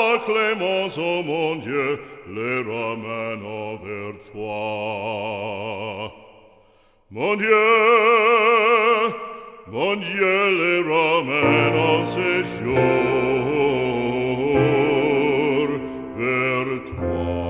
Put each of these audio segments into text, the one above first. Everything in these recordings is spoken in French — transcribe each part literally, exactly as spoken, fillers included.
clémence, ô mon Dieu, les ramène vers toi. Mon Dieu, mon Dieu, les ramène en séjour vers toi.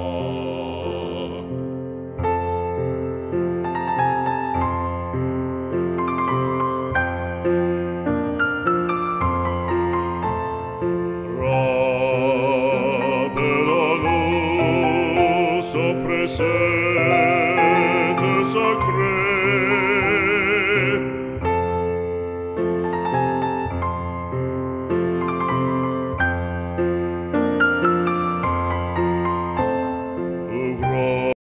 Rappelons-nous son précepte sacré,